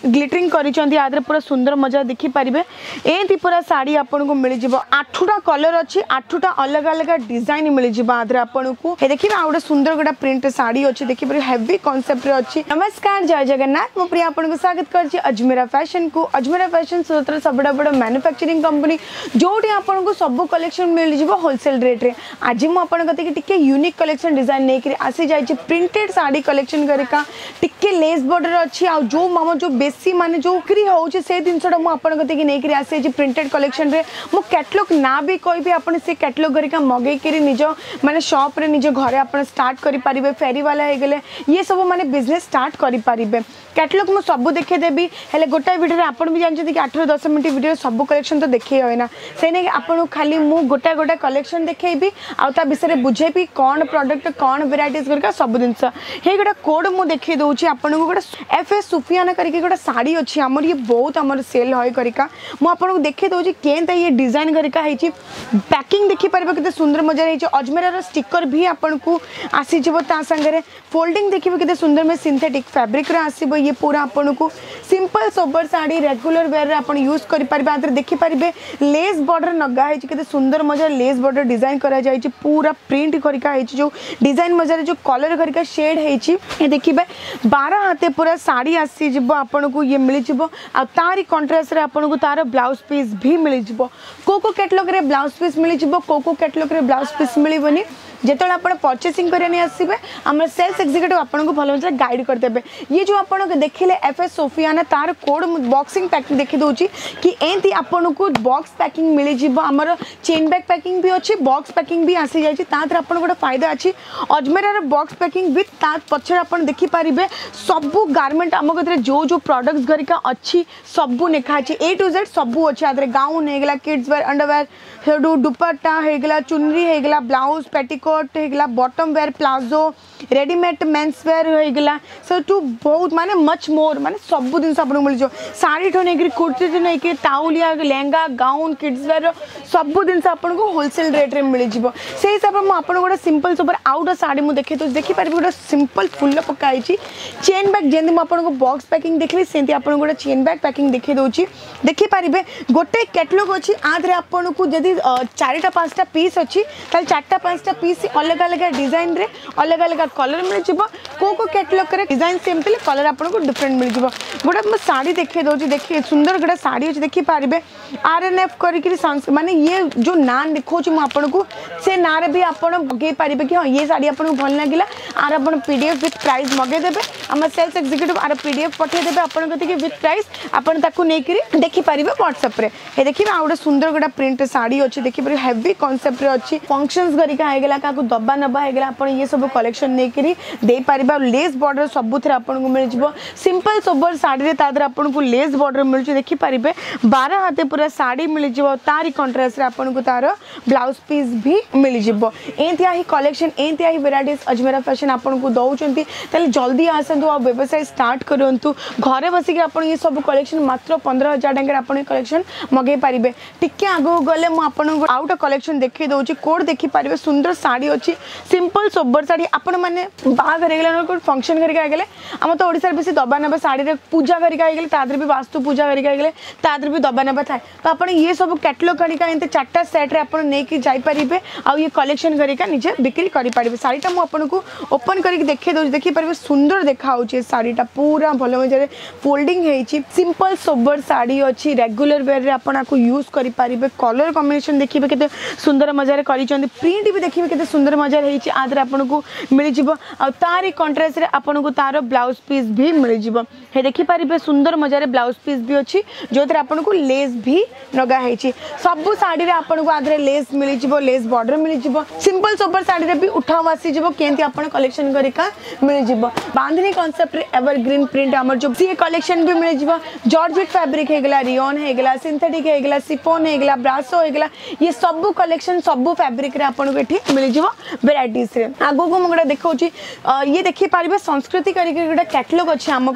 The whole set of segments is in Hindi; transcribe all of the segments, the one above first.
ग्लिटरिंग करिसेंती आदरे पूरा सुंदर मजा देखि पारिबे एंती पूरा साड़ी आपन को मिल जिवो 8टा कलर अछि 8टा अलग अलग डिजाइन मिल जिवो आदरे आपन को हे देखिबा आउडा सुंदर गोटा प्रिंट साड़ी अछि देखि पर हेवी कांसेप्ट रे अछि। नमस्कार जय जगन्नाथ मो प्रिया आपन को स्वागत करछि अजमेरा फैशन को। अजमेरा फैशन सूत्र सबडा बड़ मैन्युफैक्चरिंग कंपनी जोटी आपन को सब कलेक्शन मिल जिवो होलसेल रेट रे। आज मो आपन कते टिके यूनिक कलेक्शन डिजाइन नै करी आसी जाय छि प्रिंटेड साड़ी कलेक्शन करिका टिके लेस बॉर्डर अछि आ जो मामा जो बेसी माने जो बिक्री होउछि से दिनसडा मो आपन कते कि नै करी आसी छि प्रिंटेड कलेक्शन रे। मो कैटलॉग ना भी कहबी आपन से कैटलॉग करिका मगे करी निजो माने शॉप रे निजो घरे आपन स्टार्ट करि परिबे फेरी वाला हे गेले ये सब माने बिजनेस स्टार्ट करि परिबे। कैटलॉग मो सब देखे देबी हेले गोटा वीडियो रे आपन भी जानछथि कि 8 ରୁ 10 मिनिट वीडियो सब कलेक्शन तो देखै होइना से नै आपन खाली मु गोटा गोटा कलेक्शन देखैबी आ ता विषय रे बुझेबी कोन प्रोडक्ट कोन वेराइटीज करका सब दिनस हे गोटा कोड मु देखै दोछि आपन को गोटा एफएस सुफियाना करके गोटा साड़ी अछि हमर ये बहुत हमर सेल होय करिका मु आपन को देखै दोछि केनता ये डिजाइन करिका हेछि पैकिंग देखि परबे केते सुंदर मजा हेछि। अजमेरा रो स्टिकर भी आपन को आसी जबो ता संगे रे फोल्डिंग देखिबे केते सुंदर में सिंथेटिक फैब्रिक रे आसीबो ये पूरा आपन को simple sober sari regular wear रे आपन यूज करि परबे आदर देखि परबे लेस बॉर्डर नगा हेछि केते सुंदर मजा लेस बॉर्डर डिजाइन करा जायछि पूरा प्रिंट करिका हेछि जो डिजाइन मजा रे जो कलर करिका शेड हेछि ए देखिबे 12 हाथे पूरा साड़ी आसी जबो आपन को ये मिल जबो आ तारी कॉन्ट्रास्ट रे आपन को तार ब्लाउज पीस भी मिल जबो कोको कैटलॉग रे ब्लाउज पीस मिल जबो कोको कैटलॉग रे ब्लाउज पीस मिलिबनी जेतले आपण परचेसिंग करने आसीबे हमर सेल्स एग्जीक्यूटिव आपन को भलो मतलब गाइड कर देबे। ये जो आपन को देखिले एफएस सोफियाना तार कोड बॉक्सिंग पैकिंग देखि दोची कि एंती आपन को बॉक्स पैकिंग मिल जिवो हमर चेन बैग पैकिंग भी अछि बॉक्स पैकिंग भी आसी जाय छि तातर आपन को फायदा अछि अजमेरा रे बॉक्स पैकिंग विथ ता पछर आपन देखि पारिबे सब गारमेंट हम कतरे जो जो प्रोडक्ट्स गरिका अछि सब नेखा अछि ए टू जेड सब अछि आदरे गाउन हे गेला किड्स वेयर अंडरवेयर हेडू दुपट्टा हे गेला चुनरी हे गेला ब्लाउज पेटीकोट हे गेला bottom wear palazzo readymade men's wear हे गेला सो टू बहुत माने मच मोर माने सब दिन आपन मिल जो साड़ी ठो नै कुर्ती ठो नै के टाउलिया लहंगा गाउन किड्स वेयर सब दिन आपन को होलसेल रेट रे मिल जिवो से हिसाब रे आपन गोटा सिंपल सुपर आउट साड़ी मु देखे तो देखि पारबे गोटा सिंपल फुल पकाई छी चेन बैग जेंदी आपन को बॉक्स पैकिंग देखली सेंती आपन गोटा चेन बैग पैकिंग देखि दोची देखि पारबे गोटे कैटलॉग अछि आदरे आपन को जदी 4टा 5टा पीस अछि ताल 4टा 5टा पीस अलग अलग डिजाइन रे अलग अलग कलर मिल जिवो कोको कैटलॉग करे डिजाइन सेम तले कलर आपन को डिफरेंट मिल जिवो गोटा म साड़ी देखे दोची देखि सुंदर गोटा साड़ी अछि देखि पारबे आरएनएफ करिकरी माने ये जो नाम देखौची म आपन को से नारे भी आपन मगे पारिबे कि हां ये साड़ी आपन को भल लागिला आर आपन पीडीएफ विथ प्राइस मगे देबे हम सेल्स एग्जीक्यूटिव आर पीडीएफ पठे देबे आपन कते कि विथ प्राइस आपन ताकू नै करी देखि पारिबे व्हाट्सएप रे हे देखि आ गोटा सुंदर गोटा प्रिंट साड़ी अछि देखि पर हेवी कांसेप्ट रे अछि फंक्शंस गरिका हे गेला काकू दबा नबा हे गेला आपन ये सब कलेक्शन नै करी दे पारिबा लेस बॉर्डर सब थरे आपन को मिल जिवो सिंपल सोबर साड़ी रे तादर आपन को लेस बॉर्डर मिल छि देखि पारिबे 12 हाथे पूरा साड़ी मिल जिवो तारी कॉन्ट्रास्ट रे आपन को तार ब्लाउज पीस भी मिल जिवो एंतिया ही कलेक्शन एंतिया ही वेराइटीज अजमेरा फैशन आपन को दउचंती तले जल्दी आसंतु आ व्यवसाय स्टार्ट करंतु घरे बसी के आपन ये सब कलेक्शन मात्र 15000 टका आपन कलेक्शन मगे पारिबे टिके आगो गले म आपन को आउट कलेक्शन देखि दउची कोड देखि पारिबे सुंदर साड़ी अछि सिंपल सोबर साड़ी आपन माने बाग रेगुलर को फंक्शन करिका गेले हम तो ओडिसा बेसी दबा नबा साड़ी रे पूजा करिका गेले तादर भी वास्तु पूजा करिका गेले तादर भी दबा नबा थाए तो आपन ये सब कैटलॉग करिका एंते 4टा सेट रे आपन नै कि जाई परिबे आ ये कलेक्शन करिका निजे बिक्री करि परिबे साड़ीटा मु आपन को ओपन करिक देखे दउ देखि परिबे सुंदर देखा होची साड़ीटा पूरा भलो मजे फोल्डिंग हेची सिंपल सोबर साड़ी अछि रेगुलर वेयर रे आपन को यूज करि परिबे कलर कॉम्बिनेशन देखिबे केते सुंदर मजा रे करि चंदी प्रिंट भी देखिबे केते सुंदर मजा हेची आदर आपन को मिल जिवो आ तारी कॉन्ट्रास्ट रे आपन को तार ब्लाउज पीस भी मिल जिवो हे देखि परिबे सुंदर मजा रे ब्लाउज पीस भी अछि जोथरे आपन को लेस भी लगा हेची सब साड़ी रे आपन को आदरे लेस मिल जिवो लेस बॉर्डर मिल जिवो सिंपल सोबर साड़ी रे भी उठाव आसी जिवो केंती आपन कलेक्शन करिका मिल जिवो बांधनी कांसेप्ट रे एवरग्रीन प्रिंट हमर जो सी कलेक्शन भी मिल जिवो जॉर्जेट फैब्रिक हे गेला रियोन हे गेला सिंथेटिक हे गेला शिफॉन हे गेला ब्रासो हे गेला ये सब कलेक्शन सब फैब्रिक रे आपन को एठी मिल जिवो वेराइटीज रे आगो को मगडा देखौची ये देखि पारिबे संस्कृति करिके गोटा कैटलॉग अछि हम कते ये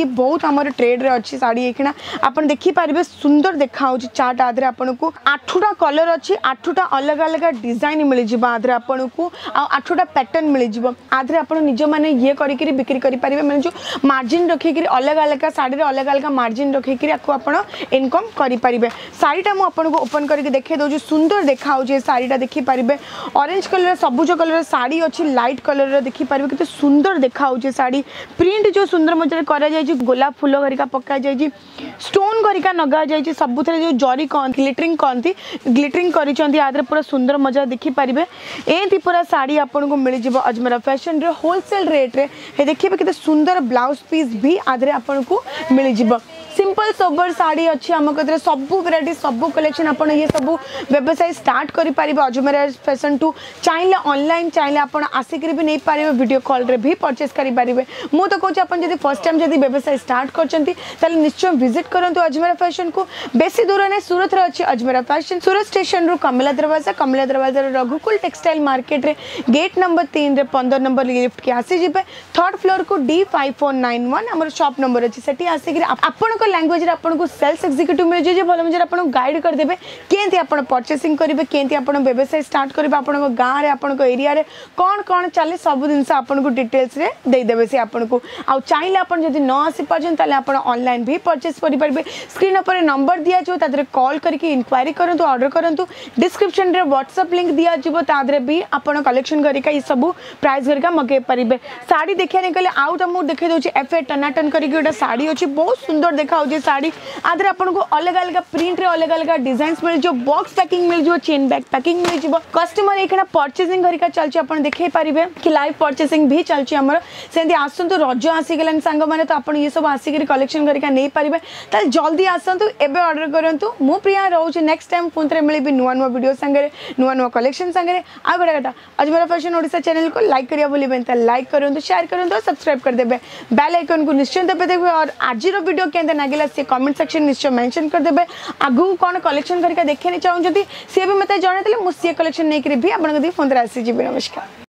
बहुत आमर ट्रेड रे अच्छी साड़ी एखिना आपण देखि पारिबे सुंदर देखा होची चार्ट आदरे आपण को 8टा कलर अच्छी 8टा अलग अलग डिजाइन मिल जिबा आदरे आपण को आ 8टा पैटर्न मिल जिबो आदरे आपण निज माने ये करी करी बिक्री करि पारिबे माने जो मार्जिन रखि करी अलग अलग साड़ी रे अलग अलग मार्जिन रखि करी आको आपण इनकम करि पारिबे साड़ीटा मु आपण को ओपन करके देखे दो जो सुंदर देखा होची साड़ीटा देखि पारिबे ऑरेंज कलर सबुज कलर साड़ी अच्छी लाइट कलर रे देखि पारिबे किते सुंदर देखा होची साड़ी प्रिंट जो सुंदर मजर करा जाय गोलाप फूल घरिका पक्का जाय स्टोन घरिका नगा जाय सबुथरे जो जरी कौन ग्लिटरिंग कहती ग्लिटरिंग करिसेंती आदरे पूरा सुंदर मजा देखि पारिबे एंती पूरा साड़ी आपन को मिल जिवो अजमेरा फैशन रे होलसेल रेट रे हे देखिबे किते सुंदर ब्लाउज पीस भी आदरे आपन को मिल जिवो सिंपल सोबर साड़ी अच्छी आम कदरे सब वेराइटी सब कलेक्शन आपन ये सब व्यवसाय स्टार्ट करि पारिबे अजमेरा फैशन टू चाहिले ऑनलाइन चाहिले आपन आसिक भी नहीं पारिबे वीडियो कॉल रे भी परचेस करि पारिबे मु तो कहूँ आपन जदी फर्स्ट टाइम जदी व्यवसाय स्टार्ट करचंती ताले निश्चय विजिट करंतु अजमेरा फैशन को बेसी दूर ने सूरत रे अछि अजमेरा फैशन सूरत स्टेशन रु कमला दरवाजा रघुकुल टेक्सटाइल मार्केट रे गेट नंबर 3 रे 15 नंबर लिफ्ट के आसी जिबे थर्ड फ्लोर को D5491 हमर शॉप नंबर अछि सेठी आसी कि आपन को लैंग्वेज रे आपन को सेल्स एग्जीक्यूटिव मिल जे भलो मजर आपन गाइड कर देबे केंती आपन परचेसिंग करिवे केंती आपन व्यवसाय स्टार्ट करिवे आपन को गां रे आपन को एरिया रे कोन कोन चले सब दिन से आपन को डिटेल्स रे दे देबे से आपन को आ चाहिले आपन जदी न आसी पाजन ताले आपन ऑनलाइन भी परचेस करि परबे स्क्रीन पर नंबर दिया जो तादरे कॉल करके इंक्वायरी करंतु ऑर्डर करंतु डिस्क्रिप्शन रे व्हाट्सएप लिंक दिया जिवो तादरे भी आपन कलेक्शन करिका ई सब प्राइस करिका मगे परिबे साड़ी देखिया ने कहले आउट हम देखे दोची एफए टनाटन करिके ओटा साड़ी अछि बहुत सुंदर देखा हो जे साड़ी आदरे आपन को अलग अलग प्रिंट रे अलग अलग डिजाइन्स मिल जो बॉक्स पैकिंग मिल जो चेन बैग पैकिंग मिल जिवो कस्टमर एखना परचेसिंग करिका चलची आपन देखे परिबे कि लाइव परचेसिंग भी चलची हमर सेंदी आसंतु रज आसी गेलन संग माने तो आपन ये सब आसी के कलेक्शन करिका नहीं परिबे त जल्दी आसंतु एबे ऑर्डर करंतु मु प्रिया रहउची नेक्स्ट टाइम पुनरे मिली भी नुवा नुवा वीडियो संगे नुवा कलेक्शन संगे आ गोटा कथा अजमेरा फैशन ओडिसा चैनल को लाइक करिया बोली बेन त लाइक करंतु शेयर करंतु सब्सक्राइब कर देबे बेल आइकन को निश्चय दबे देबे और आजिरो वीडियो केंते नागिला से कमेंट सेक्शन निश्चय मेंशन कर देबे आगु कोन कलेक्शन करिका देखेनी चाहू जदी से भी मते जणे तले मु से कलेक्शन नै करी भी आपन कदी फोन रे आसी जिबे नमस्कार।